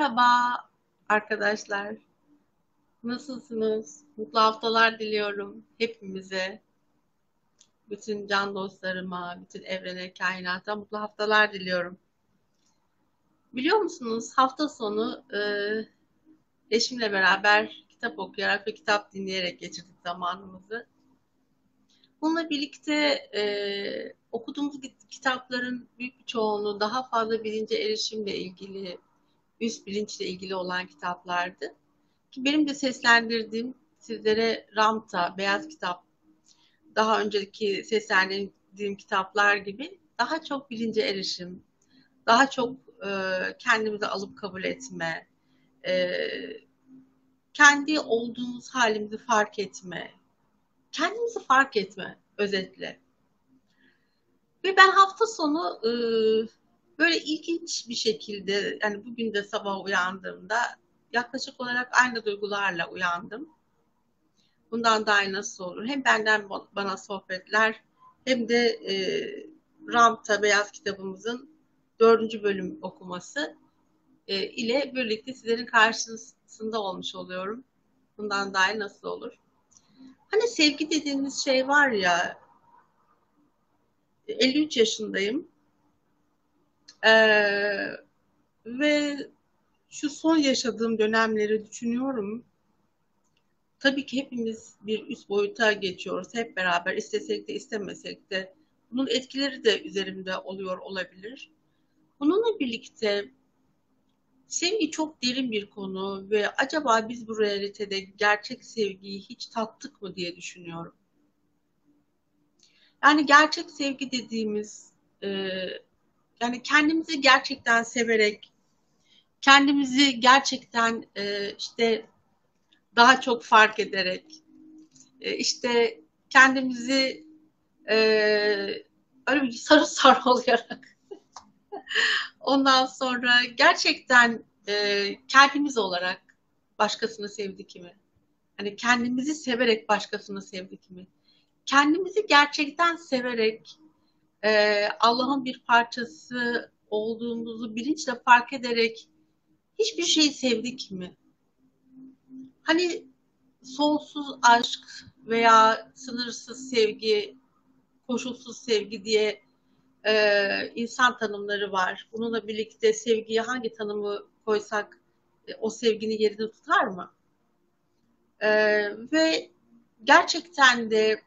Merhaba arkadaşlar. Nasılsınız? Mutlu haftalar diliyorum hepimize. Bütün can dostlarıma, bütün evrene, kainata mutlu haftalar diliyorum. Biliyor musunuz hafta sonu eşimle beraber kitap okuyarak ve kitap dinleyerek geçirdik zamanımızı. Bununla birlikte okuduğumuz kitapların büyük bir çoğunluğu daha fazla bilince erişimle ilgili, üst bilinçle ilgili olan kitaplardı. Ki benim de seslendirdiğim sizlere Ramta, Beyaz Kitap, daha önceki seslendirdiğim kitaplar gibi daha çok bilince erişim, daha çok kendimizi alıp kabul etme, e, kendi olduğumuz halimizi fark etme, kendimizi fark etme özetle. Ve ben hafta sonu böyle ilginç bir şekilde, yani bugün de sabah uyandığımda yaklaşık olarak aynı duygularla uyandım. Bundan daha iyi nasıl olur? Hem benden bana sohbetler hem de Ramta Beyaz kitabımızın 4. bölüm okuması ile birlikte sizlerin karşısında olmuş oluyorum. Bundan daha iyi nasıl olur? Hani sevgi dediğimiz şey var ya, 53 yaşındayım ve şu son yaşadığım dönemleri düşünüyorum. Tabii ki hepimiz bir üst boyuta geçiyoruz hep beraber, istesek de istemesek de. Bunun etkileri de üzerimde oluyor olabilir. Bununla birlikte sevgi çok derin bir konu ve acaba biz bu realitede gerçek sevgiyi hiç tattık mı diye düşünüyorum. Yani gerçek sevgi dediğimiz, e, yani kendimizi gerçekten severek, kendimizi gerçekten işte daha çok fark ederek, işte kendimizi e, öyle bir sarı sarı olarak ondan sonra gerçekten kendimiz olarak başkasını sevdik mi? Hani kendimizi severek başkasını sevdik mi? Kendimizi gerçekten severek Allah'ın bir parçası olduğumuzu bilinçle fark ederek hiçbir şeyi sevdik mi? Hani sonsuz aşk veya sınırsız sevgi, koşulsuz sevgi diye insan tanımları var. Bununla birlikte sevgiye hangi tanımı koysak o sevginin yerini tutar mı? Ve gerçekten de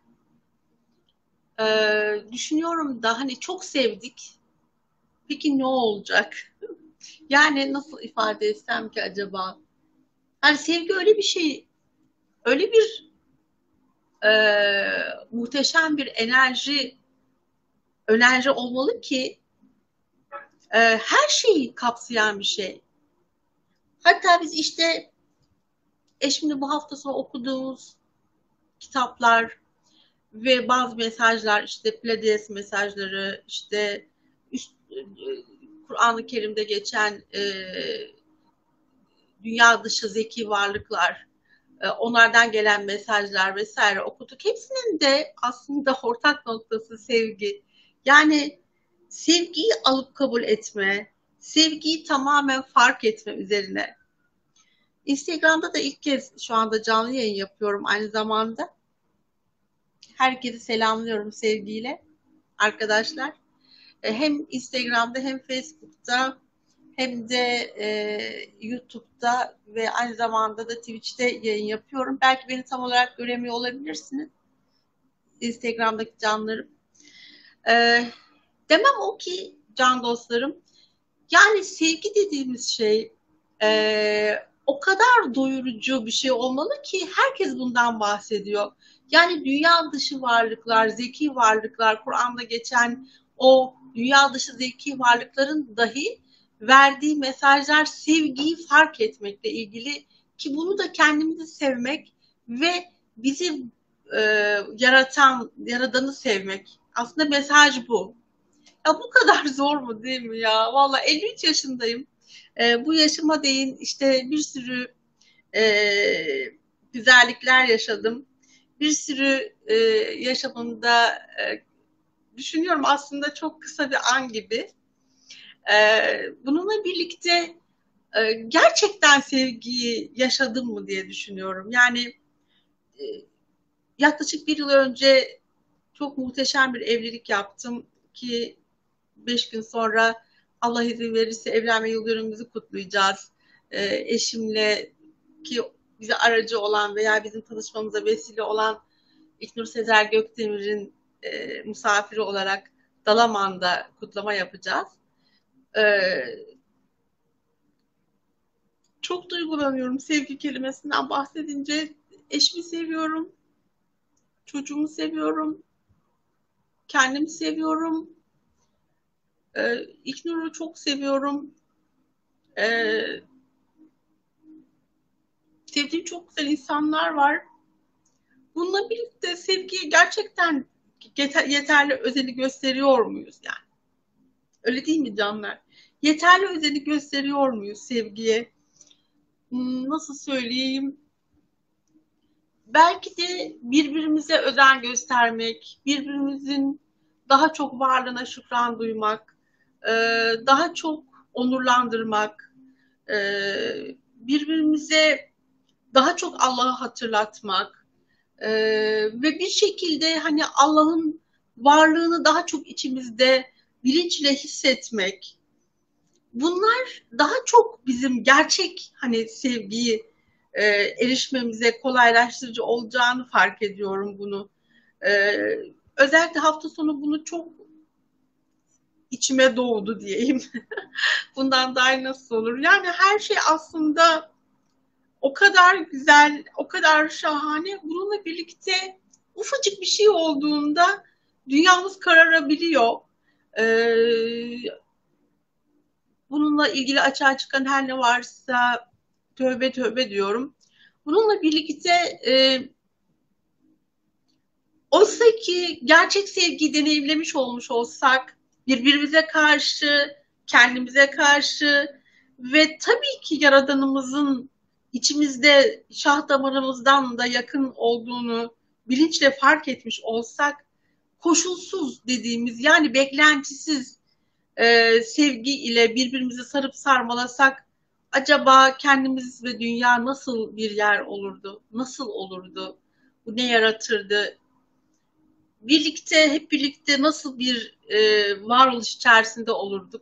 düşünüyorum da hani çok sevdik. Peki ne olacak? Yani nasıl ifade etsem ki acaba? Hani sevgi öyle bir şey, öyle bir e, muhteşem bir enerji olmalı ki her şeyi kapsayan bir şey. Hatta biz işte eşimle bu hafta sonu okuduğumuz kitaplar ve bazı mesajlar, işte Pleiades mesajları, işte Kur'an-ı Kerim'de geçen dünya dışı zeki varlıklar, onlardan gelen mesajlar vesaire okuduk. Hepsinin de aslında ortak noktası sevgi. Yani sevgiyi alıp kabul etme, sevgiyi tamamen fark etme üzerine. Instagram'da da ilk kez şu anda canlı yayın yapıyorum aynı zamanda. Herkesi selamlıyorum sevgiyle arkadaşlar. Hem Instagram'da hem Facebook'ta hem de YouTube'da ve aynı zamanda da Twitch'te yayın yapıyorum. Belki beni tam olarak göremiyor olabilirsiniz. Instagram'daki canlarım. E, Demem o ki can dostlarım. Yani sevgi dediğimiz şey o kadar doyurucu bir şey olmalı ki herkes bundan bahsediyor. Yani dünya dışı varlıklar, zeki varlıklar, Kur'an'da geçen o dünya dışı zeki varlıkların dahi verdiği mesajlar sevgiyi fark etmekle ilgili ki bunu da kendimizi sevmek ve bizi e, yaradanı sevmek. Aslında mesaj bu. Ya bu kadar zor mu değil mi ya? Valla 53 yaşındayım. Bu yaşıma değin işte bir sürü e, güzellikler yaşadım. Bir sürü yaşamımda düşünüyorum aslında çok kısa bir an gibi. Bununla birlikte Gerçekten sevgiyi yaşadım mı diye düşünüyorum. Yani e, yaklaşık bir yıl önce çok muhteşem bir evlilik yaptım ki 5 gün sonra Allah izin verirse evlenme yıl dönümümüzü kutlayacağız. Eşimle ki bize aracı olan veya bizim tanışmamıza vesile olan İlknur Sezer Gökdemir'in misafiri olarak Dalaman'da kutlama yapacağız. Ee, Çok duygulanıyorum sevgi kelimesinden bahsedince. Eşimi seviyorum, çocuğumu seviyorum, kendimi seviyorum. İlknur'u çok seviyorum. Ee, Sevdiğim çok güzel insanlar var. Bununla birlikte sevgiye gerçekten yeterli özeni gösteriyor muyuz yani? Öyle değil mi canlar? Yeterli özeni gösteriyor muyuz sevgiye? Nasıl söyleyeyim? Belki de birbirimize özen göstermek, birbirimizin daha çok varlığına şükran duymak, daha çok onurlandırmak, birbirimize daha çok Allah'ı hatırlatmak ve bir şekilde hani Allah'ın varlığını daha çok içimizde bilinçle hissetmek. Bunlar daha çok bizim gerçek hani sevgiyi erişmemize kolaylaştırıcı olacağını fark ediyorum bunu. E, Özellikle hafta sonu bunu çok içime doğdu diyeyim. Bundan daha nasıl olur? Yani her şey aslında o kadar güzel, o kadar şahane. Bununla birlikte ufacık bir şey olduğunda dünyamız kararabiliyor. Ee, Bununla ilgili açığa çıkan her ne varsa tövbe tövbe diyorum. Bununla birlikte e, oysa ki gerçek sevgiyi deneyimlemiş olmuş olsak birbirimize karşı, kendimize karşı ve tabii ki Yaradanımızın içimizde şah damarımızdan da yakın olduğunu bilinçle fark etmiş olsak koşulsuz dediğimiz yani beklentisiz sevgi ile birbirimizi sarıp sarmalasak acaba kendimiz ve dünya nasıl bir yer olurdu? Nasıl olurdu? Bu ne yaratırdı? Birlikte, hep birlikte nasıl bir varoluş içerisinde olurduk?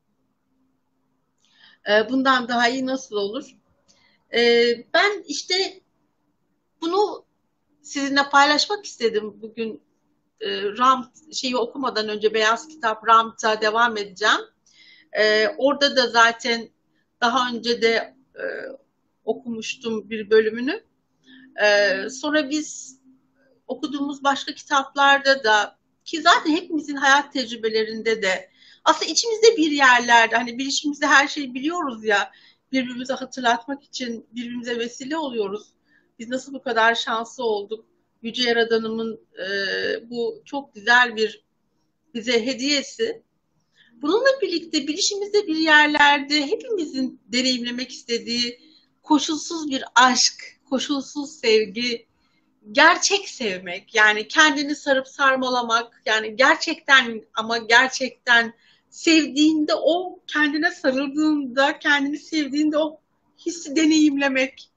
Bundan daha iyi nasıl olur? Ben işte bunu sizinle paylaşmak istedim bugün. Ram şeyi okumadan önce Beyaz Kitap Ram'ta devam edeceğim. Orada da zaten daha önce de okumuştum bir bölümünü. Sonra biz okuduğumuz başka kitaplarda da ki zaten hepimizin hayat tecrübelerinde de aslında içimizde bir yerlerde hani bilişimizde her şeyi biliyoruz ya birbirimize hatırlatmak için birbirimize vesile oluyoruz. Biz nasıl bu kadar şanslı olduk? Yüce Yaradanımın bu çok güzel bir bize hediyesi. Bununla birlikte bilişimizde bir yerlerde hepimizin deneyimlemek istediği koşulsuz bir aşk, koşulsuz sevgi, gerçek sevmek, yani kendini sarıp sarmalamak, yani gerçekten ama gerçekten sevdiğinde o kendine sarıldığında, kendini sevdiğinde o hissi deneyimlemek,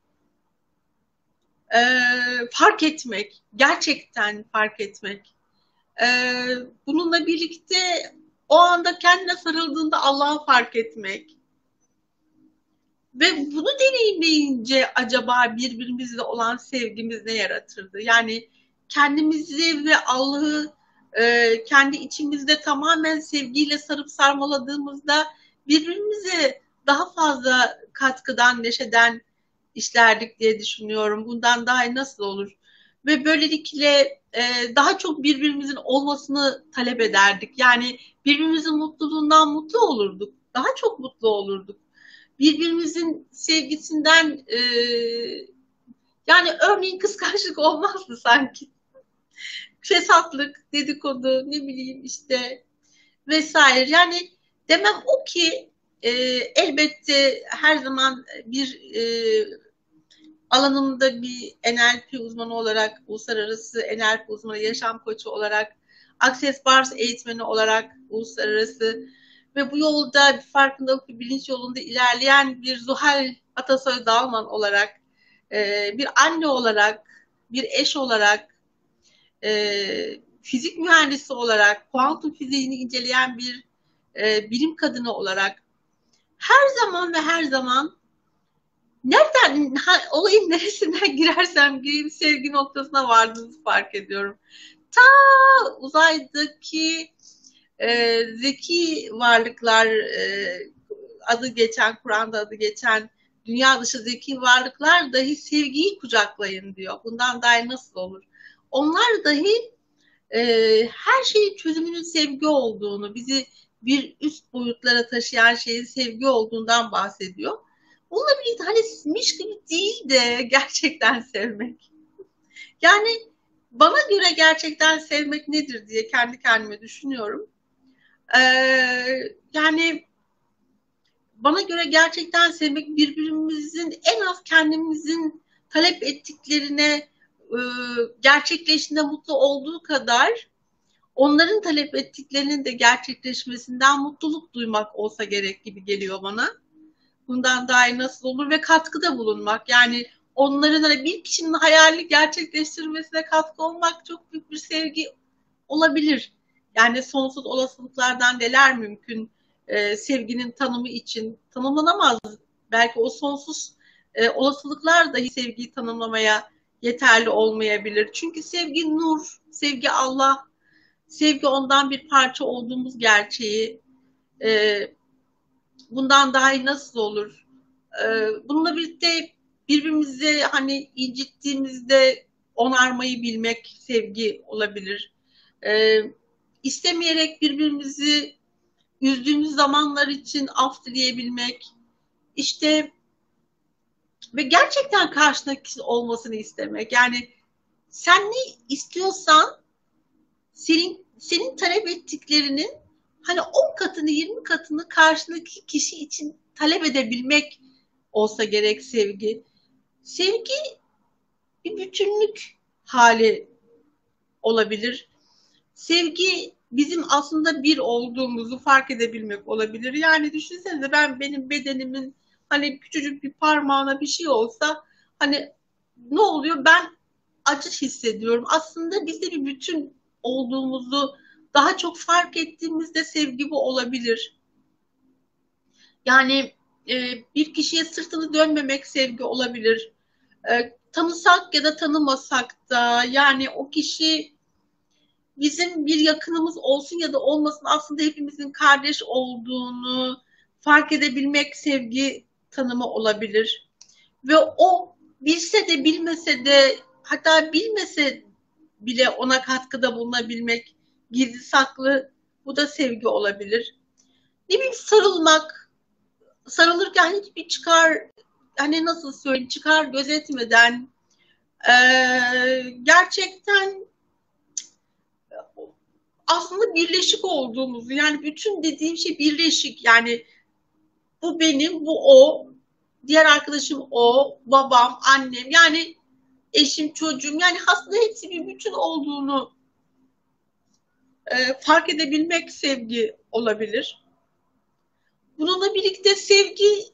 fark etmek, gerçekten fark etmek. Bununla birlikte o anda kendine sarıldığında Allah'ı fark etmek. Ve bunu deneyimleyince acaba birbirimizle olan sevgimiz ne yaratırdı? Yani kendimizi ve Allah'ı kendi içimizde tamamen sevgiyle sarıp sarmaladığımızda birbirimize daha fazla katkıdan, neşeden işlerdik diye düşünüyorum. Bundan daha nasıl olur? Ve böylelikle daha çok birbirimizin olmasını talep ederdik. Yani birbirimizin mutluluğundan mutlu olurduk. Daha çok mutlu olurduk birbirimizin sevgisinden yani örneğin kıskançlık olmazdı sanki. Fesatlık, dedikodu, ne bileyim işte vesaire. Yani demem o ki e, elbette her zaman bir alanımda bir NLP uzmanı olarak, uluslararası NLP uzmanı, yaşam koçu olarak, Access Bars eğitmeni olarak uluslararası ve bu yolda bir farkındalık, bir bilinç yolunda ilerleyen bir Zuhal Atasoy Dalman olarak, bir anne olarak, bir eş olarak, fizik mühendisi olarak, kuantum fiziğini inceleyen bir bilim kadını olarak her zaman ve her zaman nereden, olayın neresinden girersem gireyim sevgi noktasına vardığınızı fark ediyorum. Ta uzaydaki zeki varlıklar, adı geçen, Kur'an'da adı geçen dünya dışı zeki varlıklar dahi sevgiyi kucaklayın diyor. Bundan daha nasıl olur? Onlar dahi her şeyin çözümünün sevgi olduğunu, bizi bir üst boyutlara taşıyan şeyin sevgi olduğundan bahsediyor. Bununla birlikte hani miş gibi değil de gerçekten sevmek. Yani bana göre gerçekten sevmek nedir diye kendi kendime düşünüyorum. Yani bana göre gerçekten sevmek birbirimizin en az kendimizin talep ettiklerine gerçekleştiğinde mutlu olduğu kadar onların talep ettiklerinin de gerçekleşmesinden mutluluk duymak olsa gerek gibi geliyor bana. Bundan daha iyi nasıl olur ve katkıda bulunmak. Yani onların hani bir kişinin hayalini gerçekleştirmesine katkı olmak çok büyük bir sevgi olabilir. Yani sonsuz olasılıklardan neler mümkün sevginin tanımı için tanımlanamaz. Belki o sonsuz olasılıklar dahi sevgiyi tanımlamaya yeterli olmayabilir. Çünkü sevgi nur, sevgi Allah, sevgi ondan bir parça olduğumuz gerçeği. E, Bundan daha iyi nasıl olur? Bununla birlikte birbirimizi hani incittiğimizde onarmayı bilmek sevgi olabilir. İstemeyerek birbirimizi üzdüğümüz zamanlar için af dileyebilmek, işte ve gerçekten karşındaki olmasını istemek. Yani sen ne istiyorsan senin talep ettiklerinin hani 10 katını 20 katını karşındaki kişi için talep edebilmek olsa gerek sevgi. Sevgi bir bütünlük hali olabilir. Sevgi bizim aslında bir olduğumuzu fark edebilmek olabilir. Yani düşünsenize benim bedenimin hani küçücük bir parmağına bir şey olsa hani ne oluyor? Ben acı hissediyorum. Aslında biz de bir bütün olduğumuzu daha çok fark ettiğimizde sevgi bu olabilir. Yani bir kişiye sırtını dönmemek sevgi olabilir. Tanısak ya da tanımasak da yani o kişi bizim bir yakınımız olsun ya da olmasın aslında hepimizin kardeş olduğunu fark edebilmek sevgi tanımı olabilir. Ve o bilse de bilmese de hatta bilmese bile ona katkıda bulunabilmek gizli saklı bu da sevgi olabilir. Ne bileyim sarılırken hiçbir çıkar hani nasıl söyleyeyim çıkar gözetmeden gerçekten aslında birleşik olduğumuzu yani bütün dediğim şey birleşik yani bu benim bu o diğer arkadaşım o babam annem yani eşim çocuğum yani aslında hepsi bir bütün olduğunu fark edebilmek sevgi olabilir. Bununla birlikte sevgi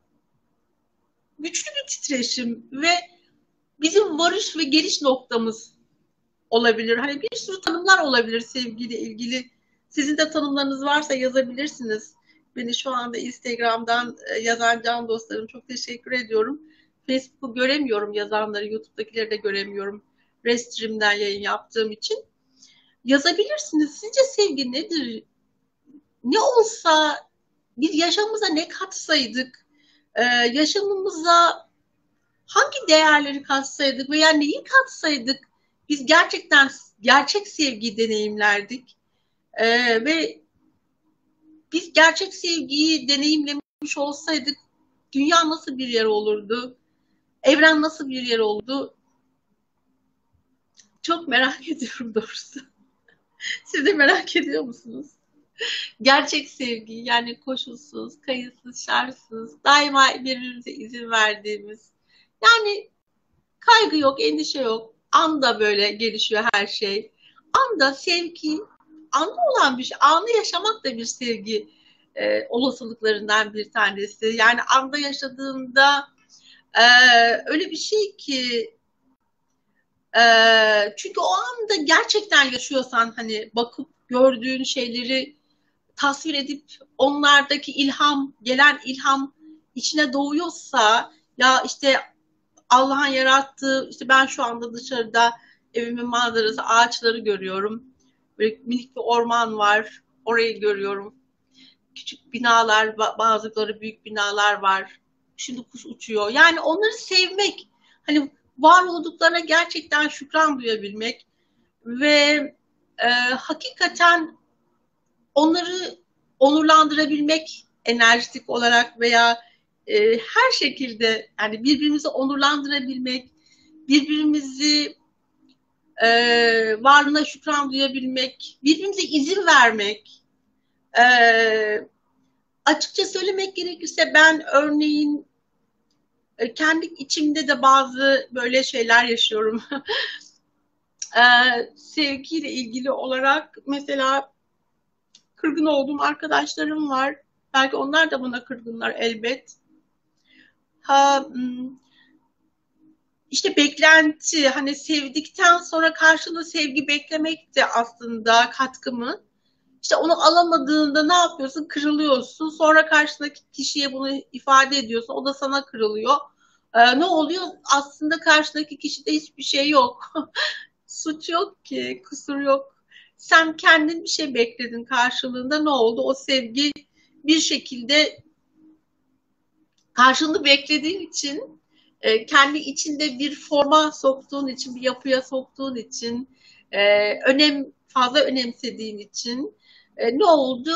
güçlü bir titreşim ve bizim varış ve geliş noktamız olabilir. Hani bir sürü tanımlar olabilir sevgiyle ilgili. Sizin de tanımlarınız varsa yazabilirsiniz. Beni şu anda Instagram'dan yazan can dostlarım çok teşekkür ediyorum. Facebook'u göremiyorum yazanları, YouTube'dakileri de göremiyorum. Restream'den yayın yaptığım için. Yazabilirsiniz. Sizce sevgi nedir? Ne olsa bir yaşamımıza ne katsaydık? Yaşamımıza hangi değerleri katsaydık veya neyi katsaydık biz gerçekten gerçek sevgiyi deneyimlerdik ve biz gerçek sevgiyi deneyimlemiş olsaydık dünya nasıl bir yer olurdu? Evren nasıl bir yer oldu? Çok merak ediyorum doğrusu. Siz de merak ediyor musunuz? Gerçek sevgi yani koşulsuz, kayıtsız, şartsız, daima birbirimize izin verdiğimiz. Yani kaygı yok, endişe yok. Anda böyle gelişiyor her şey. Anda sevgi, anda olan bir şey. Anı yaşamak da bir sevgi. olasılıklarından bir tanesi. Yani anda yaşadığında öyle bir şey ki çünkü o anda gerçekten yaşıyorsan hani bakıp gördüğün şeyleri tasvir edip onlardaki gelen ilham içine doğuyorsa ya işte Allah'ın yarattığı işte ben şu anda dışarıda evimin manzarası ağaçları görüyorum. Böyle minik bir orman var. Orayı görüyorum. Küçük binalar, bazıları büyük binalar var. Şimdi kuş uçuyor. Yani onları sevmek, hani var olduklarına gerçekten şükran duyabilmek ve hakikaten onları onurlandırabilmek enerjik olarak veya her şekilde yani birbirimizi onurlandırabilmek, birbirimizi varlığına şükran duyabilmek, birbirimize izin vermek. Açıkça söylemek gerekirse ben örneğin kendi içimde de bazı böyle şeyler yaşıyorum. Sevgiyle ilgili olarak mesela kırgın olduğum arkadaşlarım var. Belki onlar da bana kırgınlar elbet. Ha, işte beklenti, hani sevdikten sonra karşılığı sevgi beklemek de aslında katkı mı? İşte onu alamadığında ne yapıyorsun? Kırılıyorsun. Sonra karşındaki kişiye bunu ifade ediyorsun. O da sana kırılıyor. Ne oluyor? Aslında karşındaki kişide hiçbir şey yok. Suç yok ki, kusur yok. Sen kendin bir şey bekledin karşılığında ne oldu? O sevgi bir şekilde karşılığını beklediğin için kendi içinde bir forma soktuğun için, bir yapıya soktuğun için, fazla önemsediğin için ne oldu?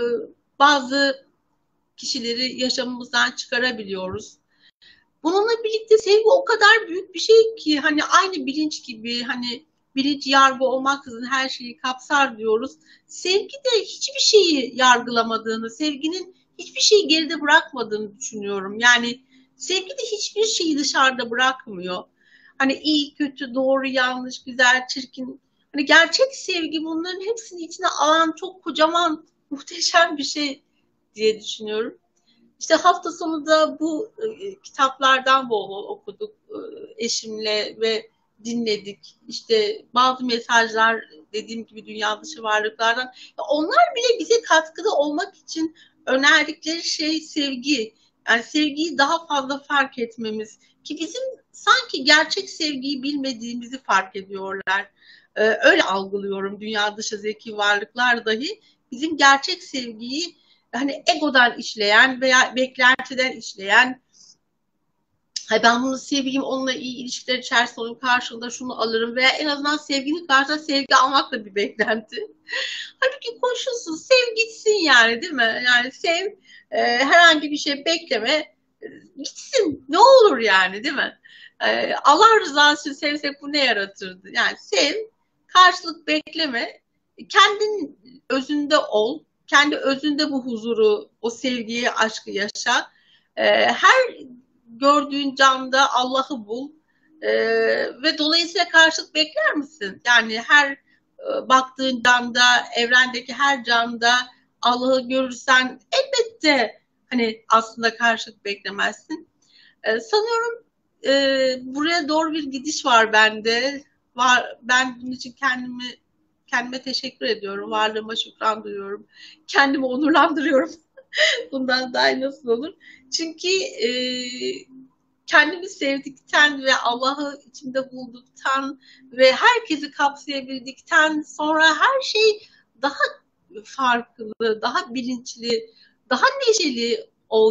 Bazı kişileri yaşamımızdan çıkarabiliyoruz. Bununla birlikte sevgi o kadar büyük bir şey ki hani aynı bilinç gibi hani bilinç yargı olmaksızın her şeyi kapsar diyoruz. Sevgi de hiçbir şeyi yargılamadığını, sevginin hiçbir şeyi geride bırakmadığını düşünüyorum. Yani sevgi de hiçbir şeyi dışarıda bırakmıyor. Hani iyi, kötü, doğru, yanlış, güzel, çirkin. Hani gerçek sevgi bunların hepsini içine alan çok kocaman, muhteşem bir şey diye düşünüyorum. İşte hafta sonu da bu kitaplardan bol bol okuduk eşimle ve dinledik. İşte bazı mesajlar dediğim gibi dünya dışı varlıklardan. Onlar bile bize katkıda olmak için önerdikleri şey sevgi. Yani sevgiyi daha fazla fark etmemiz ki bizim sanki gerçek sevgiyi bilmediğimizi fark ediyorlar. Öyle algılıyorum dünya dışı zeki varlıklar dahi bizim gerçek sevgiyi hani egodan işleyen veya beklentiden işleyen ben bunu seveyim onunla iyi ilişkiler içerisinde onun karşılığında şunu alırım veya en azından sevginin karşısında sevgi almak da bir beklenti. Halbuki koşulsuz sev gitsin yani değil mi? Yani sev herhangi bir şey bekleme gitsin ne olur yani değil mi? Allah rızası için sevsek bu ne yaratırdı? Yani sev karşılık bekleme kendin özünde ol kendi özünde bu huzuru, o sevgiyi, aşkı yaşa. Her gördüğün canda Allah'ı bul. Ve dolayısıyla karşılık bekler misin? Yani her baktığın canda, evrendeki her canda Allah'ı görürsen elbette hani aslında karşılık beklemezsin. Sanıyorum buraya doğru bir gidiş var bende. Ben bunun için kendime teşekkür ediyorum. Varlığıma şükran duyuyorum. Kendimi onurlandırıyorum. Bundan daha nasıl olur? Çünkü kendimi sevdikten ve Allah'ı içimde bulduktan ve herkesi kapsayabildikten sonra her şey daha farklı, daha bilinçli, daha neşeli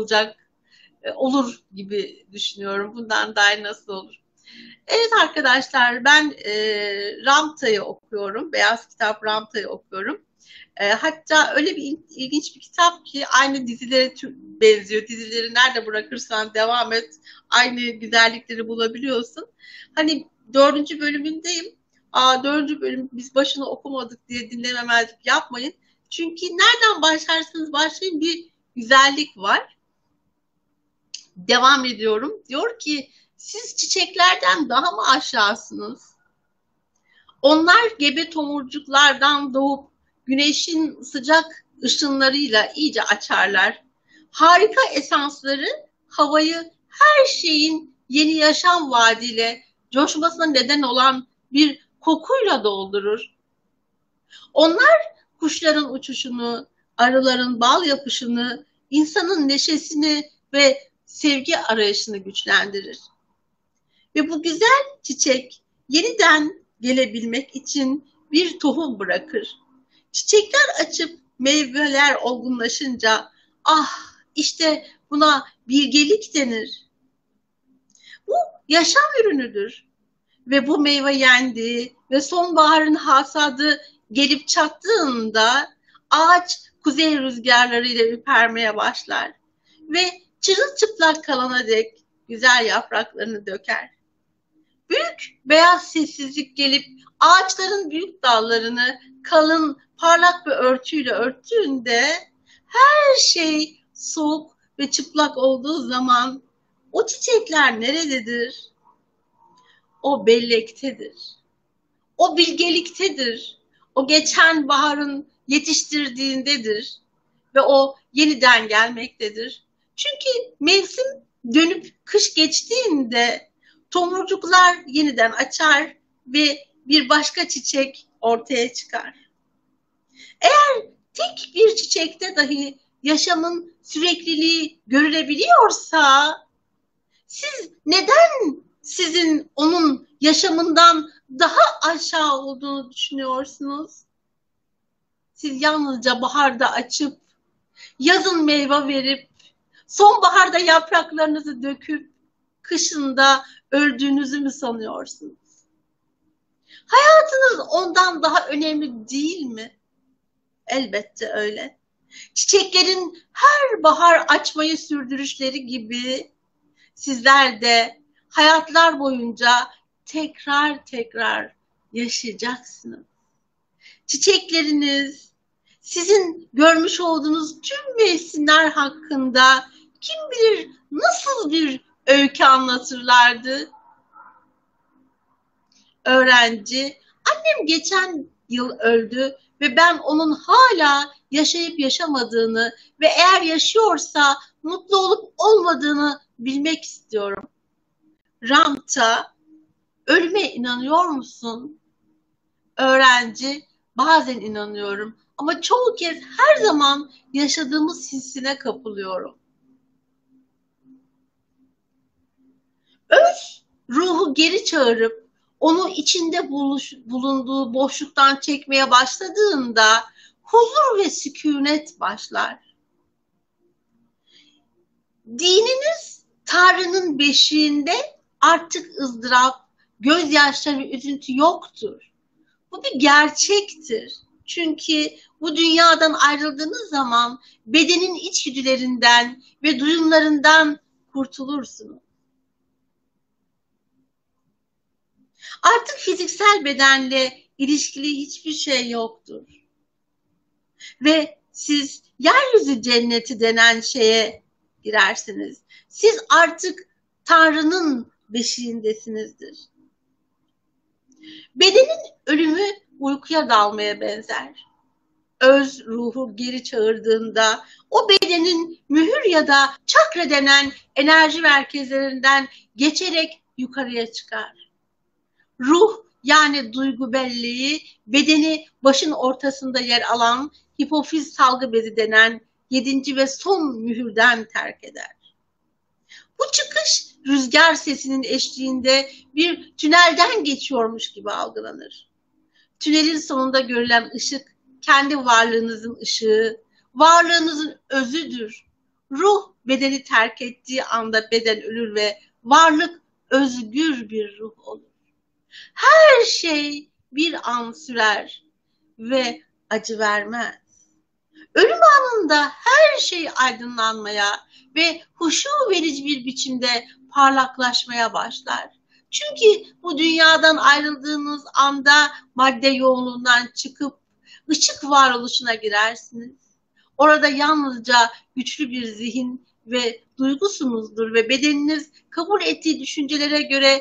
olur gibi düşünüyorum. Bundan daha nasıl olur? Evet arkadaşlar ben Ramta'yı okuyorum. Beyaz Kitap Ramta'yı okuyorum. Hatta öyle bir ilginç bir kitap ki aynı dizilere benziyor. Dizileri nerede bırakırsan devam et. Aynı güzellikleri bulabiliyorsun. Hani 4. bölümündeyim. Dördüncü bölüm biz başını okumadık diye dinlememezlik yapmayın. Çünkü nereden başlarsanız başlayın bir güzellik var. Devam ediyorum. Diyor ki siz çiçeklerden daha mı aşağısınız? Onlar gebe tomurcuklardan doğup güneşin sıcak ışınlarıyla iyice açarlar. Harika esansları havayı her şeyin yeni yaşam vaadiyle coşmasına neden olan bir kokuyla doldurur. Onlar kuşların uçuşunu, arıların bal yapışını, insanın neşesini ve sevgi arayışını güçlendirir. Ve bu güzel çiçek yeniden gelebilmek için bir tohum bırakır. Çiçekler açıp meyveler olgunlaşınca ah işte buna bilgelik denir. Bu yaşam ürünüdür ve bu meyve yendi ve sonbaharın hasadı gelip çattığında ağaç kuzey rüzgarlarıyla ürpermeye başlar ve çırılçıplak kalana dek güzel yapraklarını döker. Büyük beyaz sessizlik gelip ağaçların büyük dallarını kalın parlak bir örtüyle örttüğünde her şey soğuk ve çıplak olduğu zaman o çiçekler nerededir? O bellektedir. O bilgeliktedir. O geçen baharın yetiştirdiğindedir. Ve o yeniden gelmektedir. Çünkü mevsim dönüp kış geçtiğinde tomurcuklar yeniden açar ve bir başka çiçek ortaya çıkar. Eğer tek bir çiçekte dahi yaşamın sürekliliği görülebiliyorsa siz neden sizin onun yaşamından daha aşağı olduğunu düşünüyorsunuz? Siz yalnızca baharda açıp, yazın meyve verip, sonbaharda yapraklarınızı döküp, kışında öldüğünüzü mü sanıyorsunuz? Hayatınız ondan daha önemli değil mi? Elbette öyle. Çiçeklerin her bahar açmayı sürdürüşleri gibi sizler de hayatlar boyunca tekrar tekrar yaşayacaksınız. Çiçekleriniz, sizin görmüş olduğunuz tüm mevsimler hakkında kim bilir nasıl bir öykü anlatırlardı? Öğrenci, annem geçen yıl öldü ve ben onun hala yaşayıp yaşamadığını ve eğer yaşıyorsa mutlu olup olmadığını bilmek istiyorum. Ramta, ölüme inanıyor musun? Öğrenci, bazen inanıyorum ama çoğu kez her zaman yaşadığımız hissine kapılıyorum. Öz ruhu geri çağırıp onu içinde bulunduğu boşluktan çekmeye başladığında huzur ve sükunet başlar. Dininiz Tanrı'nın beşiğinde artık ızdırap, gözyaşları ve üzüntü yoktur. Bu bir gerçektir. Çünkü bu dünyadan ayrıldığınız zaman bedenin içgüdülerinden ve duyumlarından kurtulursunuz. Artık fiziksel bedenle ilişkili hiçbir şey yoktur. Ve siz yeryüzü cenneti denen şeye girersiniz. Siz artık Tanrı'nın beşiğindesinizdir. Bedenin ölümü uykuya dalmaya benzer. Öz ruhu geri çağırdığında o bedenin mühür ya da çakra denen enerji merkezlerinden geçerek yukarıya çıkar. Ruh yani duygu belleği bedeni başın ortasında yer alan hipofiz salgı bezi denen 7. ve son mühürden terk eder. Bu çıkış rüzgar sesinin eşliğinde bir tünelden geçiyormuş gibi algılanır. Tünelin sonunda görülen ışık kendi varlığınızın ışığı, varlığınızın özüdür. Ruh bedeni terk ettiği anda beden ölür ve varlık özgür bir ruh olur. Her şey bir an sürer ve acı vermez. Ölüm anında her şey aydınlanmaya ve huşu verici bir biçimde parlaklaşmaya başlar. Çünkü bu dünyadan ayrıldığınız anda madde yoğunluğundan çıkıp ışık varoluşuna girersiniz. Orada yalnızca güçlü bir zihin ve duygusunuzdur ve bedeniniz kabul ettiği düşüncelere göre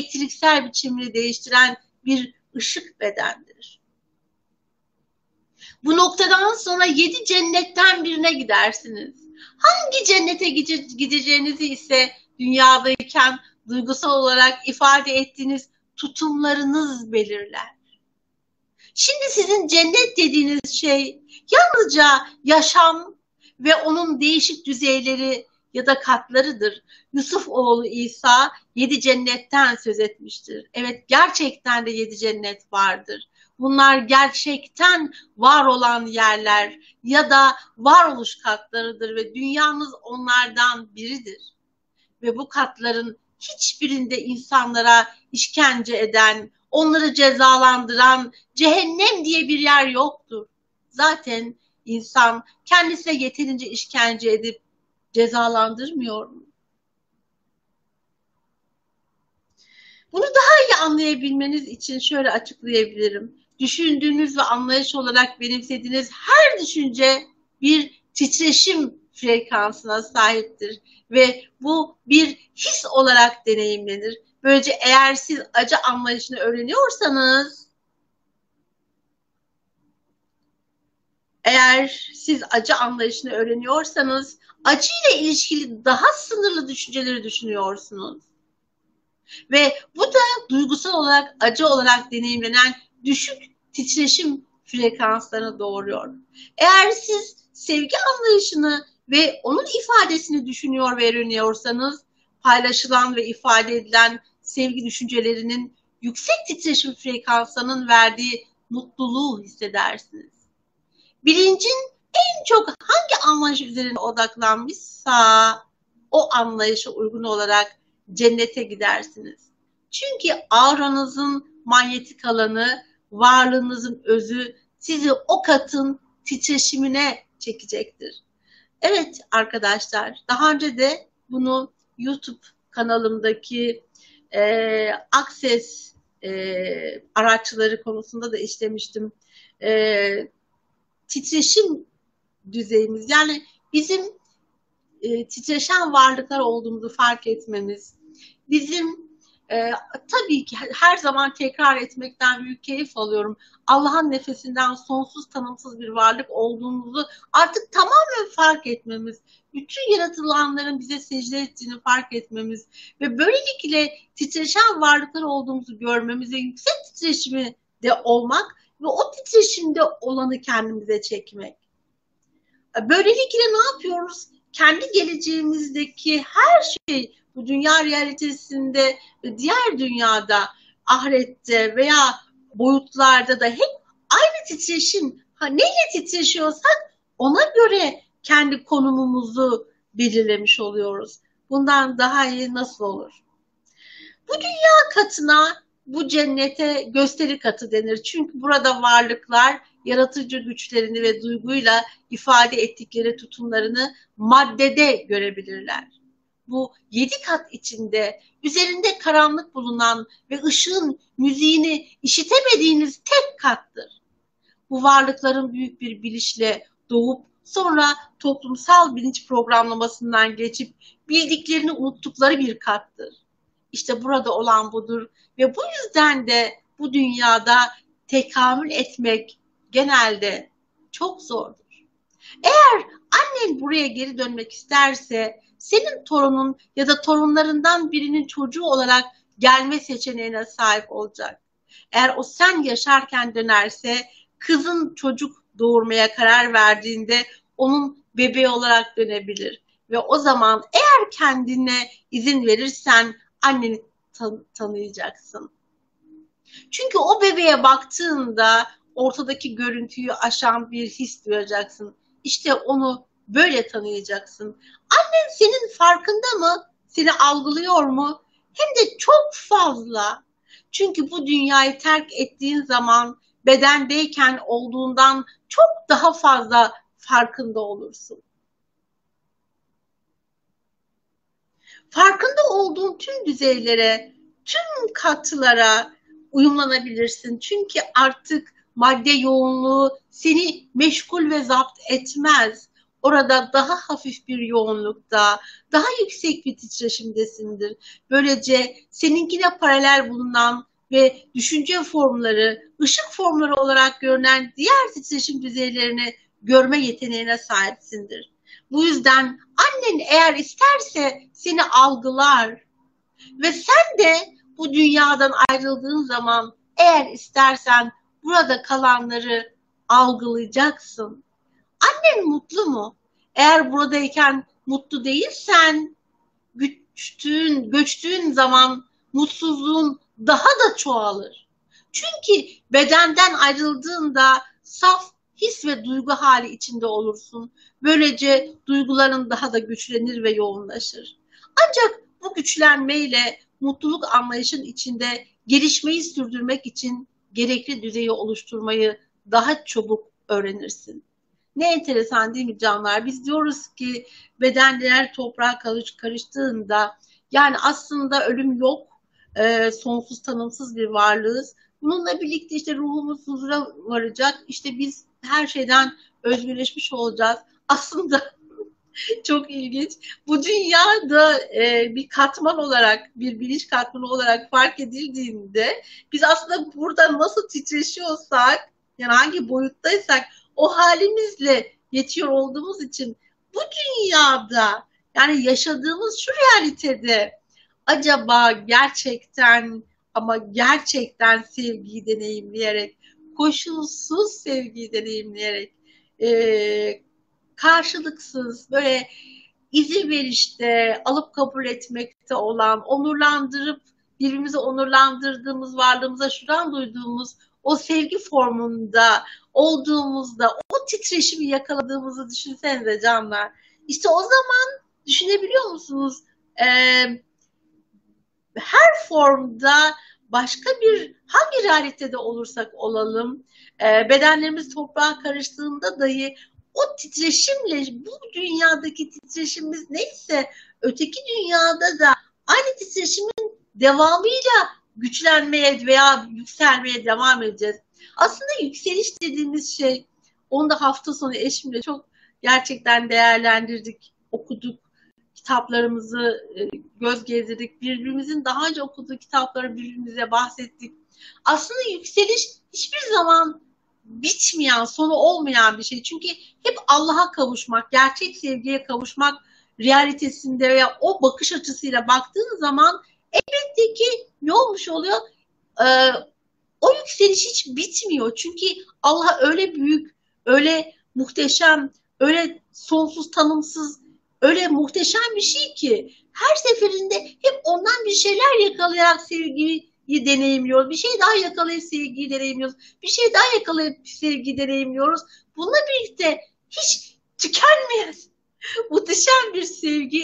elektriksel biçimini değiştiren bir ışık bedendir. Bu noktadan sonra 7 cennetten birine gidersiniz. Hangi cennete gideceğinizi ise dünyadayken duygusal olarak ifade ettiğiniz tutumlarınız belirler. Şimdi sizin cennet dediğiniz şey yalnızca yaşam ve onun değişik düzeyleri ya da katlarıdır. Yusuf oğlu İsa 7 cennetten söz etmiştir. Evet, gerçekten de 7 cennet vardır. Bunlar gerçekten var olan yerler ya da varoluş katlarıdır ve dünyamız onlardan biridir. Ve bu katların hiçbirinde insanlara işkence eden, onları cezalandıran cehennem diye bir yer yoktur. Zaten insan kendisine yeterince işkence edip cezalandırmıyor mu? Bunu daha iyi anlayabilmeniz için şöyle açıklayabilirim. Düşündüğünüz ve anlayış olarak benimsediğiniz her düşünce bir titreşim frekansına sahiptir ve bu bir his olarak deneyimlenir. Böylece eğer siz acı anlayışını öğreniyorsanız, acıyla ilişkili daha sınırlı düşünceleri düşünüyorsunuz. Ve bu da duygusal olarak acı olarak deneyimlenen düşük titreşim frekanslarını doğuruyor. Eğer siz sevgi anlayışını ve onun ifadesini düşünüyor ve öğreniyorsanız, paylaşılan ve ifade edilen sevgi düşüncelerinin yüksek titreşim frekanslarının verdiği mutluluğu hissedersiniz. Bilincin en çok hangi anlayış üzerine odaklanmışsa o anlayışa uygun olarak cennete gidersiniz. Çünkü auranızın manyetik alanı, varlığınızın özü sizi o katın titreşimine çekecektir. Evet arkadaşlar, daha önce de bunu YouTube kanalımdaki Access araçları konusunda da işlemiştim. Titreşim düzeyimiz, yani bizim titreşen varlıklar olduğumuzu fark etmemiz, bizim tabii ki her zaman tekrar etmekten büyük keyif alıyorum. Allah'ın nefesinden sonsuz tanımsız bir varlık olduğumuzu artık tamamen fark etmemiz, bütün yaratılanların bize secde ettiğini fark etmemiz ve böylelikle titreşen varlıklar olduğumuzu görmemiz ve yüksek titreşimi de olmak ve o titreşimde olanı kendimize çekmek. Böylelikle ne yapıyoruz? Kendi geleceğimizdeki her şey, bu dünya realitesinde ve diğer dünyada, ahirette veya boyutlarda da hep aynı titreşim. Neyle titreşiyorsak ona göre kendi konumumuzu belirlemiş oluyoruz. Bundan daha iyi nasıl olur? Bu dünya katına, bu cennete gösteri katı denir. Çünkü burada varlıklar yaratıcı güçlerini ve duyguyla ifade ettikleri tutumlarını maddede görebilirler. Bu 7 kat içinde üzerinde karanlık bulunan ve ışığın müziğini işitemediğiniz tek kattır. Bu varlıkların büyük bir bilinçle doğup sonra toplumsal bilinç programlamasından geçip bildiklerini unuttukları bir kattır. İşte burada olan budur ve bu yüzden de bu dünyada tekamül etmek genelde çok zordur. Eğer annen buraya geri dönmek isterse senin torunun ya da torunlarından birinin çocuğu olarak gelme seçeneğine sahip olacak. Eğer o sen yaşarken dönerse kızın çocuk doğurmaya karar verdiğinde onun bebeği olarak dönebilir. Ve o zaman eğer kendine izin verirsen anneni tanıyacaksın. Çünkü o bebeğe baktığında ortadaki görüntüyü aşan bir his duyacaksın. İşte onu böyle tanıyacaksın. Annen senin farkında mı? Seni algılıyor mu? Hem de çok fazla. Çünkü bu dünyayı terk ettiğin zaman bedendeyken olduğundan çok daha fazla farkında olursun. Farkında olduğun tüm düzeylere, tüm katlara uyumlanabilirsin. Çünkü artık madde yoğunluğu seni meşgul ve zapt etmez. Orada daha hafif bir yoğunlukta, daha yüksek bir titreşimdesindir. Böylece seninkine paralel bulunan ve düşünce formları, ışık formları olarak görünen diğer titreşim düzeylerini görme yeteneğine sahipsindir. Bu yüzden annen eğer isterse seni algılar ve sen de bu dünyadan ayrıldığın zaman eğer istersen burada kalanları algılayacaksın. Annen mutlu mu? Eğer buradayken mutlu değilsen göçtüğün zaman mutsuzluğun daha da çoğalır. Çünkü bedenden ayrıldığında saf his ve duygu hali içinde olursun. Böylece duyguların daha da güçlenir ve yoğunlaşır. Ancak bu güçlenmeyle mutluluk anlayışın içinde gelişmeyi sürdürmek için gerekli düzeyi oluşturmayı daha çabuk öğrenirsin. Ne enteresan değil mi canlar? Biz diyoruz ki bedenler toprağa karıştığında yani aslında ölüm yok, sonsuz tanımsız bir varlığız. Bununla birlikte işte ruhumuz huzura varacak. İşte biz her şeyden özgürleşmiş olacağız. Aslında çok ilginç. Bu dünyada bir katman olarak, bir bilinç katmanı olarak fark edildiğinde biz aslında burada nasıl titreşiyorsak, yani hangi boyuttaysak o halimizle yetiyor olduğumuz için bu dünyada yani yaşadığımız şu realitede acaba gerçekten ama gerçekten sevgiyi deneyimleyerek, koşulsuz sevgiyi deneyimleyerek, karşılıksız böyle izin verişte, alıp kabul etmekte olan, onurlandırıp birbirimizi onurlandırdığımız, varlığımıza şuran duyduğumuz o sevgi formunda olduğumuzda o titreşimi yakaladığımızı düşünsenize canlar. İşte o zaman düşünebiliyor musunuz? Her formda başka bir hangi realitede olursak olalım bedenlerimiz toprağa karıştığında dahi o titreşimle bu dünyadaki titreşimimiz neyse öteki dünyada da aynı titreşimin devamıyla güçlenmeye veya yükselmeye devam edeceğiz. Aslında yükseliş dediğimiz şey onu da hafta sonu eşimle çok gerçekten değerlendirdik, okuduk kitaplarımızı göz gezdirdik. Birbirimizin daha önce okuduğu kitapları birbirimize bahsettik. Aslında yükseliş hiçbir zaman bitmeyen, sonu olmayan bir şey. Çünkü hep Allah'a kavuşmak, gerçek sevgiye kavuşmak realitesinde veya o bakış açısıyla baktığın zaman elbette ki ne olmuş oluyor? Ee, O yükseliş hiç bitmiyor. Çünkü Allah öyle büyük, öyle muhteşem, öyle sonsuz tanımsız, öyle muhteşem bir şey ki her seferinde hep ondan bir şeyler yakalayarak sevgiyi deneyimliyoruz. Bir şey daha yakalayıp sevgiyi deneyimliyoruz. Bir şey daha yakalayıp sevgiyi deneyimliyoruz. Bununla birlikte hiç tükenmeyen muhteşem bir sevgi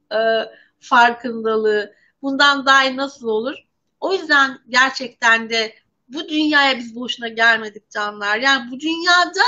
farkındalığı. Bundan daha iyi nasıl olur? O yüzden gerçekten de bu dünyaya biz boşuna gelmedik canlar. Yani bu dünyada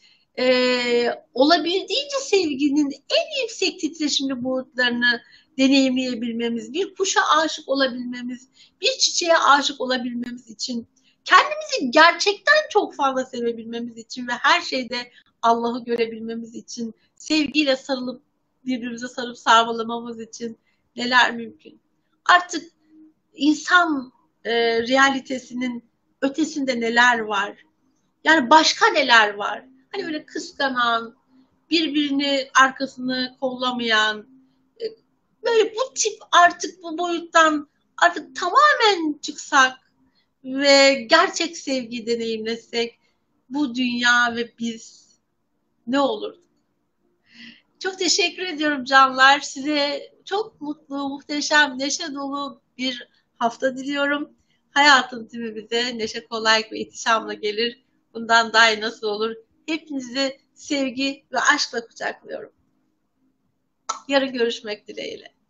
olabildiğince sevginin en yüksek titreşimli boyutlarını deneyimleyebilmemiz, bir kuşa aşık olabilmemiz, bir çiçeğe aşık olabilmemiz için, kendimizi gerçekten çok fazla sevebilmemiz için ve her şeyde Allah'ı görebilmemiz için, sevgiyle sarılıp birbirimize sarıp sarmalamamız için neler mümkün. Artık insan realitesinin ötesinde neler var? Yani başka neler var? Hani böyle kıskanan, birbirini arkasını kollamayan, böyle bu tip artık bu boyuttan artık tamamen çıksak ve gerçek sevgi deneyimlesek bu dünya ve biz ne olur? Çok teşekkür ediyorum canlar. Size çok mutlu, muhteşem, neşe dolu bir hafta diliyorum. Hayatın tümü bize neşe, kolaylık ve ihtişamla gelir. Bundan daha iyi nasıl olur? Hepinizi sevgi ve aşkla kucaklıyorum. Yarın görüşmek dileğiyle.